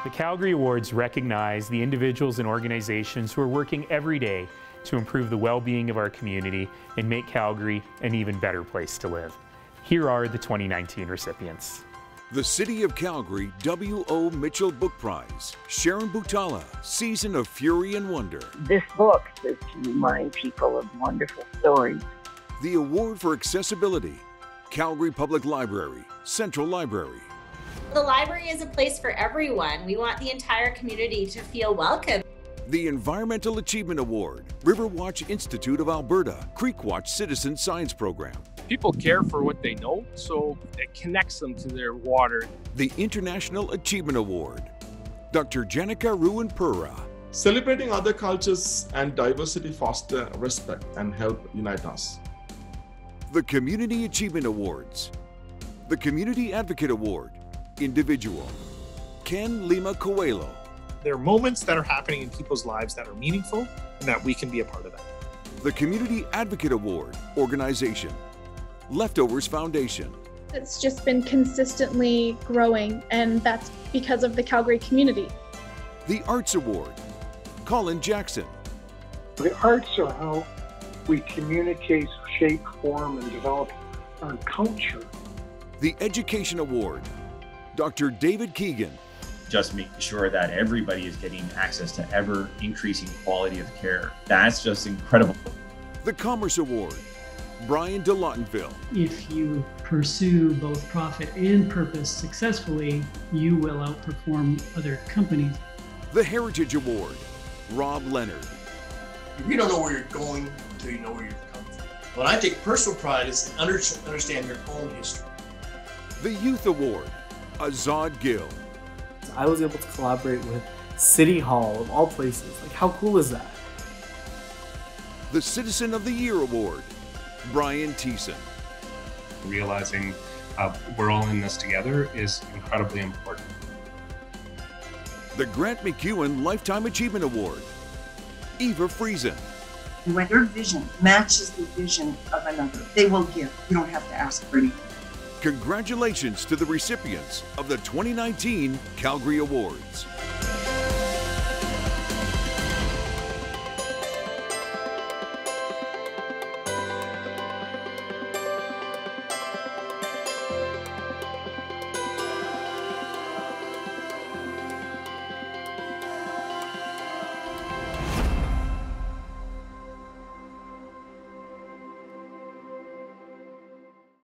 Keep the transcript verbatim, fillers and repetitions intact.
The Calgary Awards recognize the individuals and organizations who are working every day to improve the well-being of our community and make Calgary an even better place to live. Here are the twenty nineteen recipients. The City of Calgary W O Mitchell Book Prize, Sharon Butala, Season of Fury and Wonder. This book is to remind people of wonderful stories. The Award for Accessibility, Calgary Public Library, Central Library. The library is a place for everyone. We want the entire community to feel welcome. The Environmental Achievement Award, Riverwatch Institute of Alberta, Creekwatch Citizen Science Program. People care for what they know, so it connects them to their water. The International Achievement Award, Doctor Janica Ruin-Pura. Celebrating other cultures and diversity foster respect and help unite us. The Community Achievement Awards, the Community Advocate Award, Individual, Ken Lima Coelho. There are moments that are happening in people's lives that are meaningful and that we can be a part of that. The Community Advocate Award, Organization, Leftovers Foundation. It's just been consistently growing, and that's because of the Calgary community. The Arts Award, Colin Jackson. The arts are how we communicate, shape, form, and develop our culture. The Education Award, Doctor David Keegan. Just making sure that everybody is getting access to ever increasing quality of care. That's just incredible. The Commerce Award, Brian de Lautenville. If you pursue both profit and purpose successfully, you will outperform other companies. The Heritage Award, Rob Leonard. You don't know where you're going until you know where you've come from. What I take personal pride is in under, understand your own history. The Youth Award, Azad Gill. I was able to collaborate with City Hall of all places. Like, how cool is that? The Citizen of the Year Award, Brian Thiessen. Realizing uh, we're all in this together is incredibly important. The Grant McEwen Lifetime Achievement Award, Eva Friesen. When your vision matches the vision of another, they will give. You don't have to ask for anything. Congratulations to the recipients of the twenty nineteen Calgary Awards.